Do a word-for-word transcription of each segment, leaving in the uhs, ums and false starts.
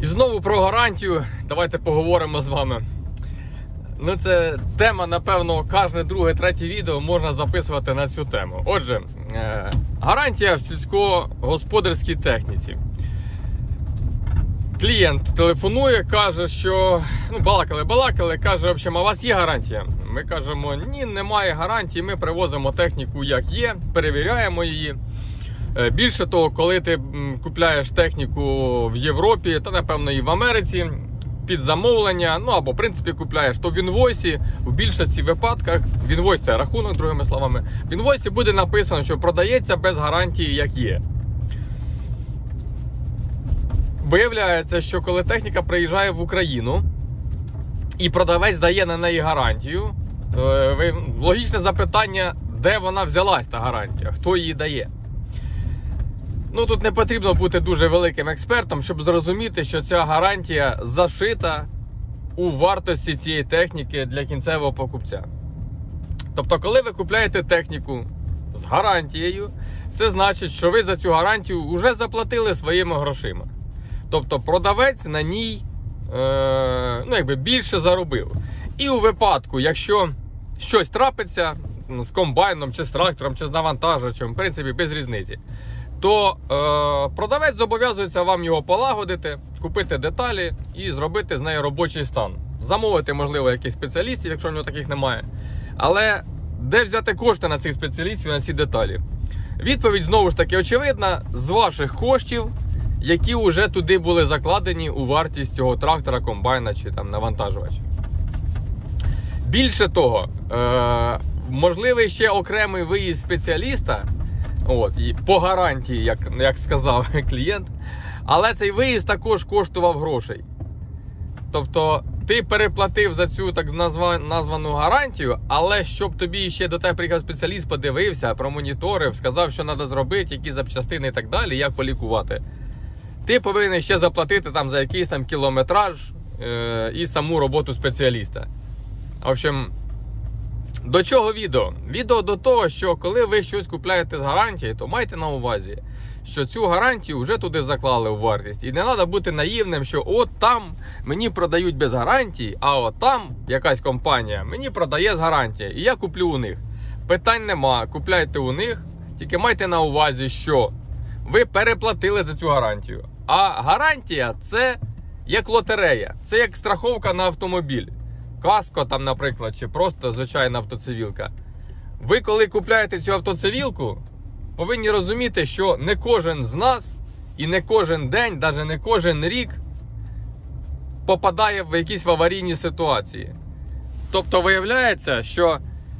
І знову про гарантію. Давайте поговоримо з вами. Ну, це тема, напевно, кожне друге, третє відео можна записувати на цю тему. Отже, е гарантія в сільськогосподарській техніці. Клієнт телефонує, каже, що ну, балакали-балакали, каже, в общем, а у вас є гарантія? Ми кажемо, ні, немає гарантії, ми привозимо техніку як є, перевіряємо її. Більше того, коли ти купляєш техніку в Європі, та, напевно, і в Америці, під замовлення, ну, або, в принципі, купляєш, то в інвойсі, в більшості випадках, в інвойсі це рахунок, другими словами, в інвойсі буде написано, що продається без гарантії, як є. Виявляється, що коли техніка приїжджає в Україну і продавець дає на неї гарантію, логічне запитання, де вона взялась, та гарантія, хто її дає. Ну, тут не потрібно бути дуже великим експертом, щоб зрозуміти, що ця гарантія зашита у вартості цієї техніки для кінцевого покупця. Тобто, коли ви купляєте техніку з гарантією, це значить, що ви за цю гарантію вже заплатили своїми грошима. Тобто, продавець на ній е, ну, якби більше заробив. І у випадку, якщо щось трапиться з комбайном, чи з трактором, чи з навантажувачем, в принципі, без різниці, то е, продавець зобов'язується вам його полагодити, купити деталі і зробити з нею робочий стан. Замовити, можливо, якихось спеціалістів, якщо в нього таких немає. Але де взяти кошти на цих спеціалістів, на ці деталі? Відповідь, знову ж таки, очевидна, з ваших коштів, які вже туди були закладені у вартість цього трактора, комбайна чи там навантажувача. Більше того, е, можливий ще окремий виїзд спеціаліста, от, по гарантії, як, як сказав клієнт, але цей виїзд також коштував грошей. Тобто, ти переплатив за цю так назва, названу гарантію, але щоб тобі ще до тебе приїхав спеціаліст, подивився, промоніторив, сказав, що треба зробити, які запчастини і так далі, як полікувати. Ти повинен ще заплатити там за якийсь там кілометраж е і саму роботу спеціаліста. В общем, до чого відео? Відео до того, що коли ви щось купляєте з гарантії, то майте на увазі, що цю гарантію вже туди заклали у вартість. І не треба бути наївним, що от там мені продають без гарантії, а от там якась компанія мені продає з гарантією, і я куплю у них. Питань нема, купляйте у них, тільки майте на увазі, що ви переплатили за цю гарантію. А гарантія – це як лотерея, це як страховка на автомобіль. Каско там, наприклад, чи просто звичайна автоцивілка. Ви, коли купляєте цю автоцивілку, повинні розуміти, що не кожен з нас і не кожен день, навіть не кожен рік попадає в якісь аварійні ситуації. Тобто виявляється, що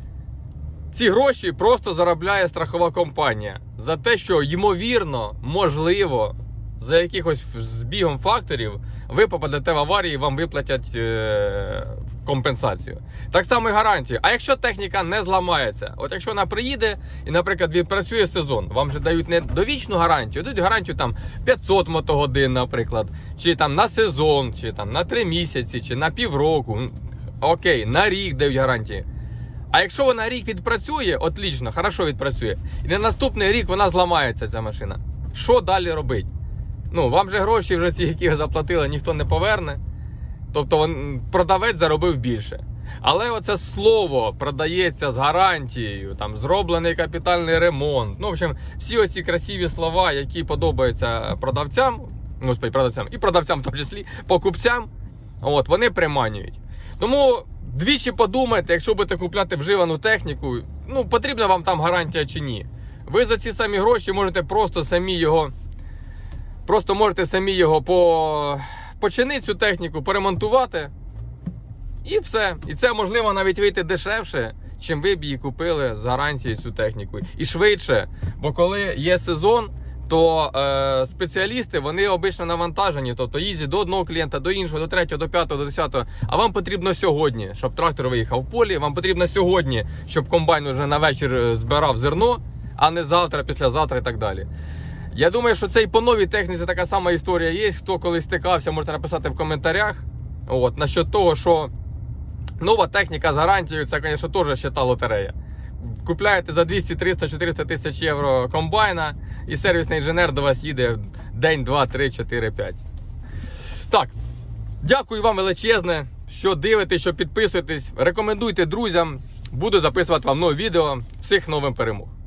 ці гроші просто заробляє страхова компанія за те, що ймовірно, можливо, за якихось збігом факторів ви попадете в аварію і вам виплатять е компенсацію. Так само і гарантію. А якщо техніка не зламається, от якщо вона приїде і, наприклад, відпрацює сезон, вам же дають не довічну гарантію, дають гарантію там п'ятсот мотогодин, наприклад, чи там на сезон, чи там на три місяці, чи на півроку, окей, на рік дають гарантії. А якщо вона рік відпрацює, отлично, хорошо відпрацює, і на наступний рік вона зламається, ця машина, що далі робити? Ну, вам же гроші вже ці, які ви заплатили, ніхто не поверне. Тобто продавець заробив більше. Але оце слово продається з гарантією, там зроблений капітальний ремонт. Ну, в общем, всі оці красиві слова, які подобаються продавцям, ну, продавцям і продавцям в тому числі, покупцям, от, вони приманюють. Тому двічі подумайте, якщо будете купляти вживану техніку, ну, потрібна вам там гарантія чи ні. Ви за ці самі гроші можете просто самі його, просто можете самі його по... починити цю техніку, поремонтувати і все. І це можливо навіть вийти дешевше, чим ви б її купили з гарантією цю техніку. І швидше, бо коли є сезон, то е, спеціалісти, вони обично навантажені, тобто їздять до одного клієнта, до іншого, до третього, до п'ятого, до десятого. А вам потрібно сьогодні, щоб трактор виїхав в полі, вам потрібно сьогодні, щоб комбайн уже на вечір збирав зерно, а не завтра, післязавтра і так далі. Я думаю, що це і по новій техніці така сама історія є. Хто колись стикався, можете написати в коментарях. От, насчет того, що нова техніка з гарантією, це, звісно, теж ще та лотерея. Купляєте за двісті, триста, чотириста тисяч євро комбайна, і сервісний інженер до вас їде день, два, три, чотири, п'ять. Так, дякую вам величезне, що дивитесь, що підписуєтесь. Рекомендуйте друзям. Буду записувати вам нові відео. Всіх нових перемог.